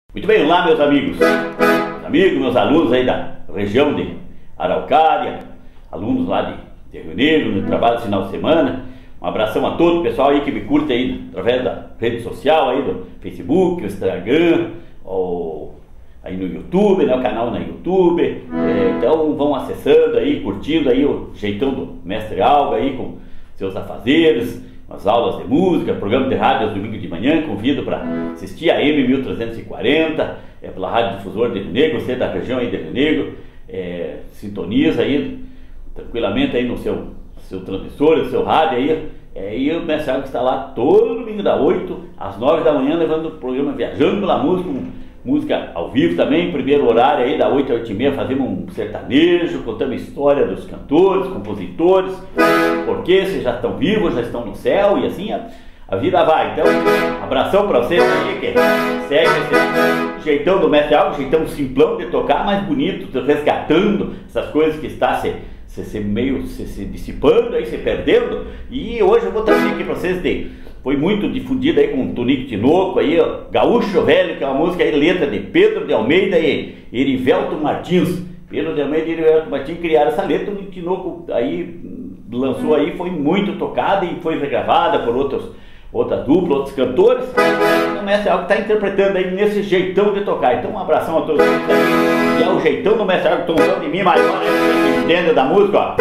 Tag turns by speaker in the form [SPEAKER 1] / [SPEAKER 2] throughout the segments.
[SPEAKER 1] Muito bem, olá meus amigos, meus alunos aí da região de Araucária, alunos lá de Rio Negro, no trabalho de final de semana. Um abração a todo o pessoal aí que me curte aí através da rede social aí do Facebook, o Instagram, ou aí no YouTube, né, o canal no YouTube. Então vão acessando aí, curtindo aí o jeitão do Mestre Alba aí com seus afazeres, as aulas de música, programa de rádio aos domingos de manhã. Convido para assistir a M1340, pela Rádio Difusor de Rio Negro. Você da região aí de Rio Negro, sintoniza aí tranquilamente aí no seu transmissor, no seu rádio aí. E o Mestre Alba está lá todo domingo das 8 às 9 da manhã, levando o programa Viajando pela Música, música ao vivo também. Primeiro horário aí, da 8 às 8h30, fazemos um sertanejo, contando a história dos cantores, compositores, porque se já estão vivos, já estão no céu, e assim a vida vai. Então, abração para vocês aí que segue esse jeitão do Mestre Alba, jeitão simplão de tocar, mais bonito, resgatando essas coisas que está se dissipando aí, se perdendo. E hoje eu vou trazer aqui para vocês foi muito difundida aí com o Tonico Tinoco aí, ó, Gaúcho Velho, que é uma música aí, letra de Pedro de Almeida e Erivelto Martins. Pedro de Almeida e Erivelto Martins criaram essa letra. O Tinoco aí lançou aí, foi muito tocada e foi regravada por outra dupla, outros cantores. O Mestre Alba está interpretando aí nesse jeitão de tocar. Então um abração a todos vocês aí. E é o jeitão do Mestre Alba, tomando de mim maior, né? Que entende da música, ó.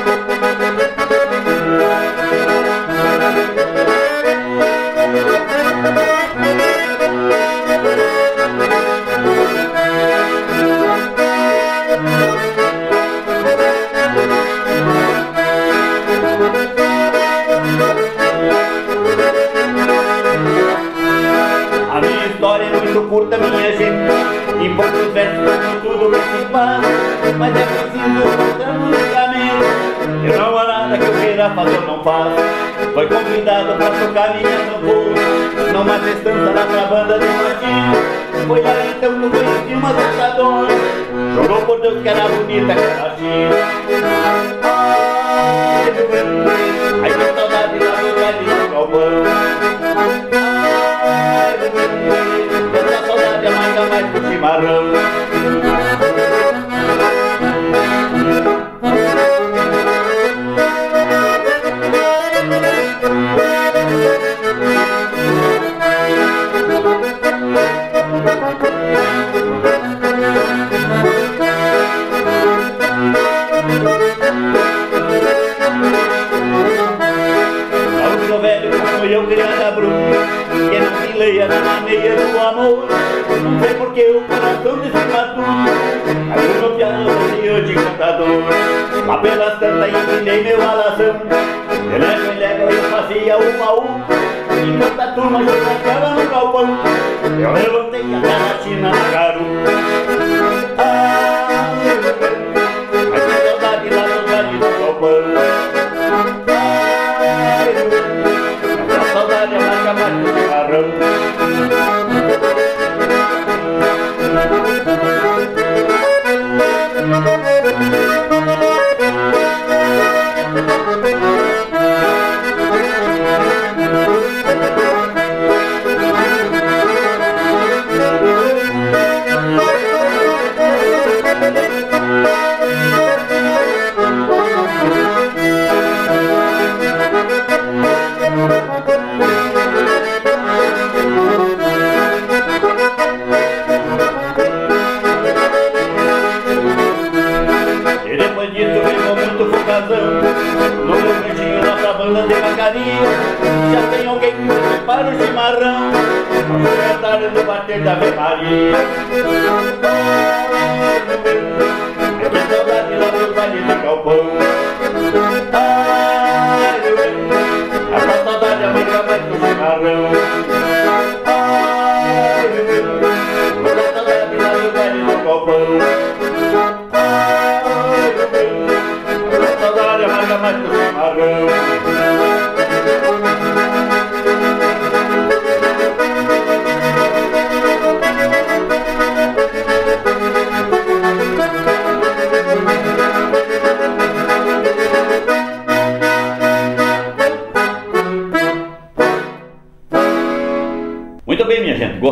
[SPEAKER 1] A minha história é muito curta, minha gente, em poucos versos tudo principal, mas é preciso mostrar no caminho. Eu não há nada que eu queira fazer, eu não faço. Foi convidado para tocar minha sanfona numa festança lá pra banda de Martinho. Foi lá então que eu conheci uma dançadora, jurou por Deus que era bonita, que era China. Ai, que saudade lá do velhinho do galpão. Essa saudade amarga mais que o chimarrão. Gaúcho velho como eu, criança bruta, que não se leia na maneira do amor. Não sei porque o coração desse matuto caiu no piano de cantador. Lá pelas tantas ensinei meu alazão, de lego em lego eu fazia uma enquanto a turma jogava no galpão, eu levantei a garatina na garupa. Mas que saudade lá do velho do galpão. Essa saudade amarga mais que o chimarrão. E depois disso ficou muito focazão no meu cantinho lá pra banda devagarinho. Já tem alguém que me prepara o chimarrão, hoje é tarde do bater da Ave Maria. É que saudade lá do baile do galpão. Ai, meu bem, essa saudade amarga mais que o chimarrão. Ai, meu bem, essa saudade lá do baile do galpão. Mais que o chimarrão.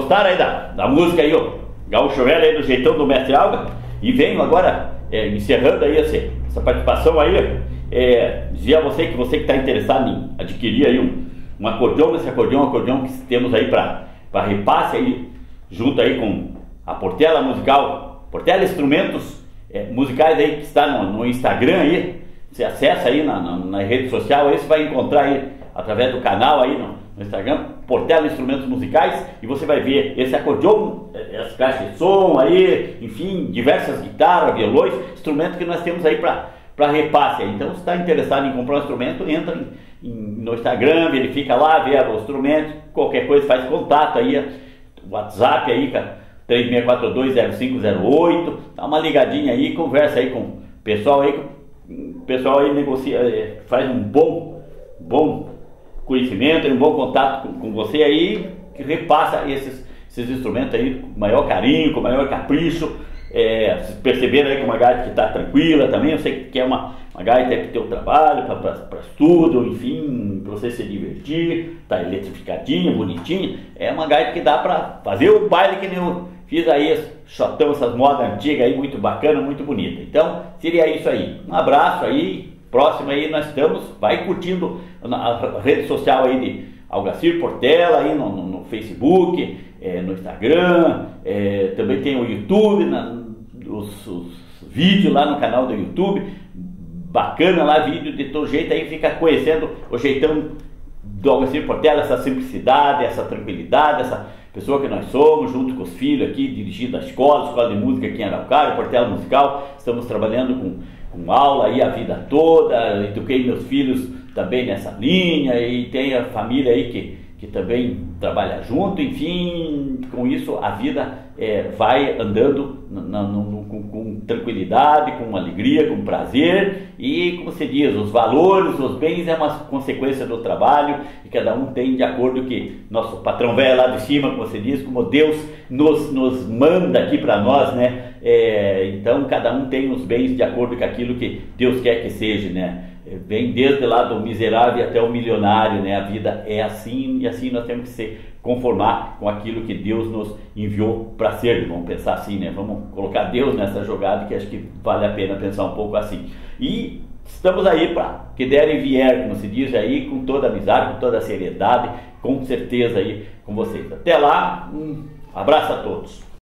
[SPEAKER 1] gostaram aí da música aí, ó, Gaúcho Velho aí do jeitão do Mestre Alga. E venho agora encerrando aí essa participação aí, dizer a você que está interessado em adquirir aí um acordeão. Esse acordeão é um acordeão que temos aí para repasse aí, junto aí com a Portela Musical, Portela Instrumentos Musicais aí, que está no Instagram aí. Você acessa aí na rede social, aí você vai encontrar aí através do canal aí no Instagram, Portela Instrumentos Musicais, e você vai ver esse acordeão, as caixas de som aí, enfim, diversas guitarras, violões, instrumentos que nós temos aí para repasse. Então, se está interessado em comprar um instrumento, entra no Instagram, verifica lá, vê o instrumento, qualquer coisa faz contato aí, WhatsApp aí, 36420508, dá uma ligadinha aí, conversa aí com o pessoal aí, negocia, faz um bom conhecimento, um bom contato com você aí, que repassa esses instrumentos aí com maior carinho, com maior capricho, percebendo aí que uma gaita que está tranquila também. Eu sei que é uma gaita que tem um trabalho para estudo, enfim, para você se divertir, tá eletrificadinha, bonitinha. É uma gaita que dá para fazer o baile que nem eu fiz aí, shotão, essas modas antigas aí, muito bacana, muito bonita. Então, seria isso aí. Um abraço aí. Próximo aí nós estamos, vai curtindo na rede social aí de Algacir Portela aí no Facebook, no Instagram, também tem o YouTube, os vídeos lá no canal do YouTube, bacana lá, vídeo de todo jeito, aí fica conhecendo o jeitão do Algacir Portela, essa simplicidade, essa tranquilidade, essa pessoa que nós somos, junto com os filhos aqui, dirigindo a escola de música aqui em Araucária, Portela Musical. Estamos trabalhando com aula aí a vida toda, eduquei meus filhos também nessa linha, e tem a família aí que também trabalha junto. Enfim, com isso a vida vai andando com tranquilidade, com alegria, com prazer, e como se diz, os valores, os bens é uma consequência do trabalho, e cada um tem de acordo que nosso patrão velho lá de cima, como você diz, como Deus nos manda aqui para nós, né? Então cada um tem os bens de acordo com aquilo que Deus quer que seja, né? Vem desde lá do miserável até o milionário, né? A vida é assim, e assim nós temos que se conformar com aquilo que Deus nos enviou para ser. Vamos pensar assim, né? Vamos colocar Deus nessa jogada, que acho que vale a pena pensar um pouco assim. E estamos aí para que der e vier, como se diz aí, com toda a amizade, com toda a seriedade, com certeza aí com vocês. Até lá, um abraço a todos.